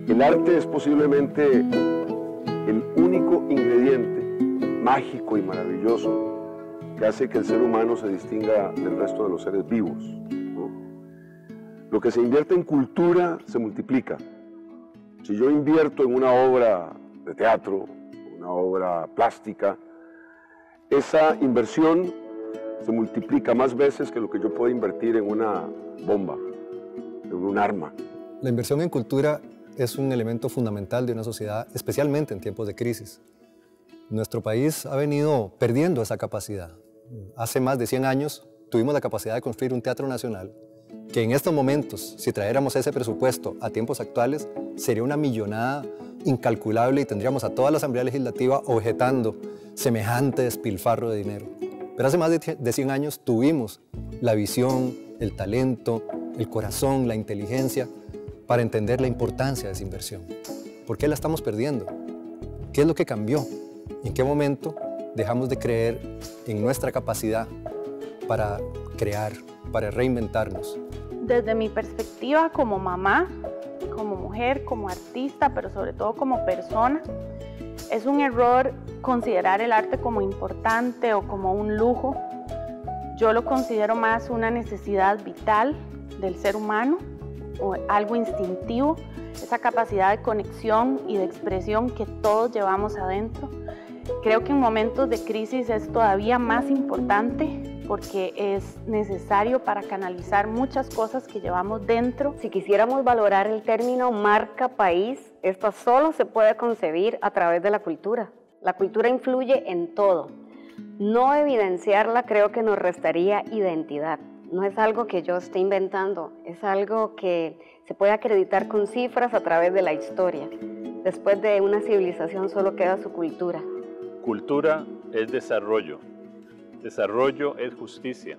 El arte es posiblemente el único ingrediente mágico y maravilloso que hace que el ser humano se distinga del resto de los seres vivos, ¿no? Lo que se invierte en cultura se multiplica. Si yo invierto en una obra de teatro, una obra plástica, esa inversión se multiplica más veces que lo que yo puedo invertir en una bomba, en un arma. La inversión en cultura es un elemento fundamental de una sociedad, especialmente en tiempos de crisis. Nuestro país ha venido perdiendo esa capacidad. Hace más de 100 años tuvimos la capacidad de construir un teatro nacional que en estos momentos, si trajéramos ese presupuesto a tiempos actuales, sería una millonada incalculable y tendríamos a toda la Asamblea Legislativa objetando semejante despilfarro de dinero. Pero hace más de 100 años tuvimos la visión, el talento, el corazón, la inteligencia para entender la importancia de esa inversión. ¿Por qué la estamos perdiendo? ¿Qué es lo que cambió? ¿En qué momento dejamos de creer en nuestra capacidad para crear, para reinventarnos? Desde mi perspectiva como mamá, como mujer, como artista, pero sobre todo como persona, es un error considerar el arte como importante o como un lujo. Yo lo considero más una necesidad vital del ser humano, o algo instintivo, esa capacidad de conexión y de expresión que todos llevamos adentro. Creo que en momentos de crisis es todavía más importante porque es necesario para canalizar muchas cosas que llevamos dentro. Si quisiéramos valorar el término marca país, esto solo se puede concebir a través de la cultura. La cultura influye en todo. No evidenciarla creo que nos restaría identidad. No es algo que yo esté inventando, es algo que se puede acreditar con cifras a través de la historia. Después de una civilización solo queda su cultura. Cultura es desarrollo. Desarrollo es justicia.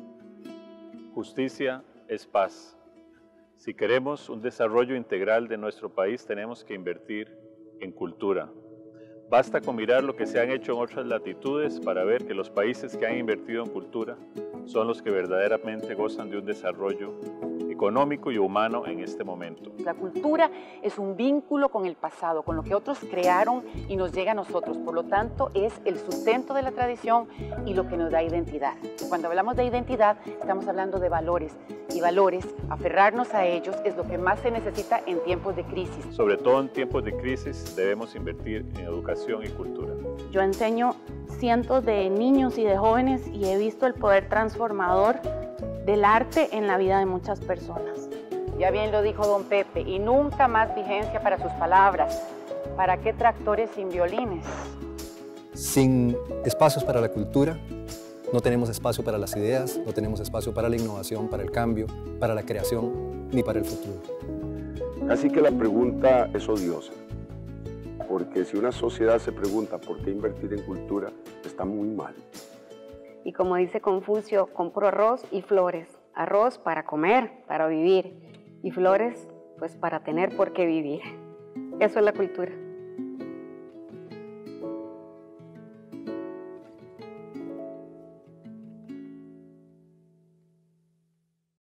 Justicia es paz. Si queremos un desarrollo integral de nuestro país, tenemos que invertir en cultura. Basta con mirar lo que se han hecho en otras latitudes para ver que los países que han invertido en cultura son los que verdaderamente gozan de un desarrollo económico y humano en este momento. La cultura es un vínculo con el pasado, con lo que otros crearon y nos llega a nosotros. Por lo tanto, es el sustento de la tradición y lo que nos da identidad. Cuando hablamos de identidad, estamos hablando de valores. Y valores, aferrarnos a ellos, es lo que más se necesita en tiempos de crisis. Sobre todo en tiempos de crisis debemos invertir en educación y cultura. Yo enseño cientos de niños y de jóvenes y he visto el poder transformador del arte en la vida de muchas personas. Ya bien lo dijo don Pepe, y nunca más vigencia para sus palabras. ¿Para qué tractores sin violines? Sin espacios para la cultura, no tenemos espacio para las ideas, no tenemos espacio para la innovación, para el cambio, para la creación, ni para el futuro. Así que la pregunta es odiosa, porque si una sociedad se pregunta por qué invertir en cultura, está muy mal. Y como dice Confucio, compro arroz y flores. Arroz para comer, para vivir, y flores pues para tener por qué vivir. Eso es la cultura.